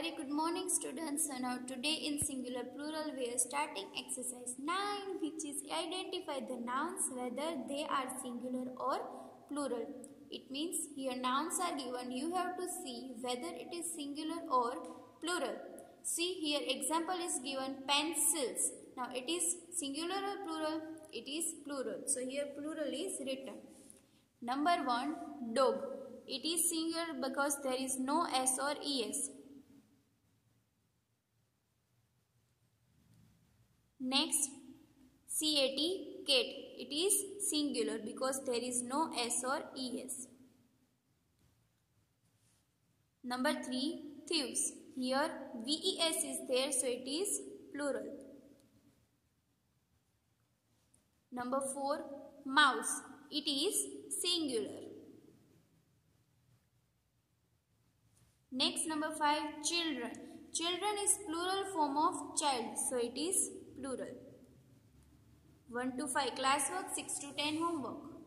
Very good morning students. So now today in singular plural we are starting exercise 9, which is identify the nouns whether they are singular or plural. It means here nouns are given, you have to see whether it is singular or plural. See here example is given pencils. Now it is singular or plural? It is plural. So here plural is written. Number 1, dog. It is singular because there is no s or es. Next, cat, cat. It is singular because there is no s or es. Number 3, thieves. Here ves is there, so it is plural. Number 4, mouse. It is singular. Next, number 5, children. Children is plural form of child, so it is plural. 1 to 5 classwork, 6 to 10 homework.